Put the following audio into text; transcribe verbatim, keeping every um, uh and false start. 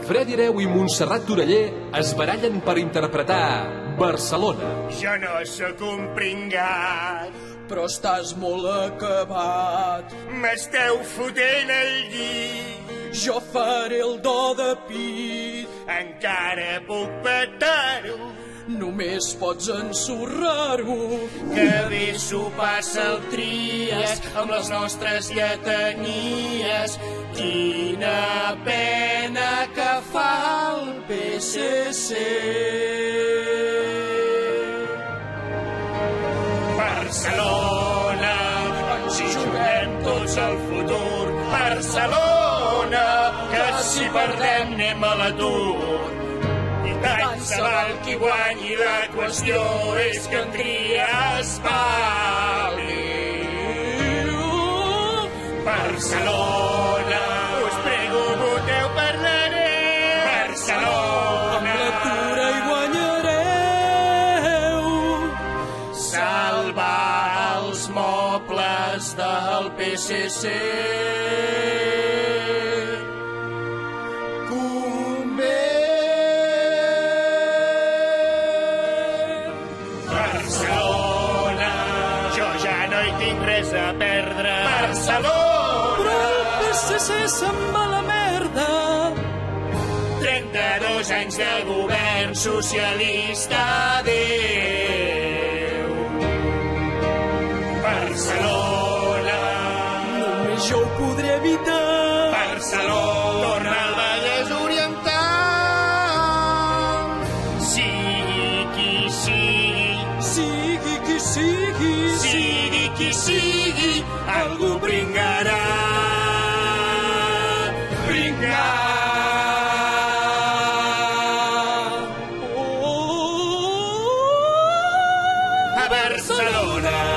Fred Hereu i Montserrat Toreller es barallen per interpretar Barcelona. Jo no sóc un pringat, però estàs molt acabat. m'esteu fotent el llit, Jo faré el do de pit. encara puc petar-ho, Només pots ensorrar-ho. que bé s'ho passa el Tries amb les nostres lletanies. Quina pena que fa el P S C. Barcelona, ens hi juguem tots el futur. Barcelona, que si perdem anem a l'atur. I tant se val qui guanyi, la qüestió és que en Trias valgui. Barcelona, us prego, voteu per l'Hereu. Barcelona, Amb l'atura hi guanyareu. salvar els mobles del P S C. Convé. Barcelona, jo ja no hi tinc res a perdre. Barcelona, Però el P S C se'n va a la merda. trenta-dos anys de govern socialista, adéu. Barcelona, Només jo ho podré evitar. Barcelona, torna al Vallès Oriental. Sigui qui sigui, Sigui qui sigui, sigui qui sigui, algú bringarà. Bringar. A Barcelona.